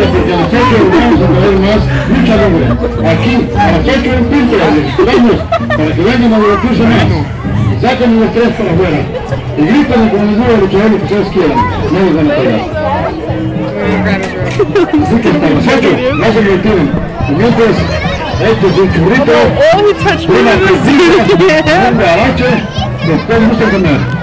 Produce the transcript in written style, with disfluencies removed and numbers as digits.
porque a las 8 vamos a tener más lucha libre. Aquí, a las 8 en punto, les esperamos para que vengan a divertirse más. Saquen los tres para afuera. Y griten como les digo a los luchadores lo que ustedes quieran. No les van a pegar. Así que hasta las 8 no se retiren. Y mientras, este es un churrito, una quesita, un garacho, después gusta comer.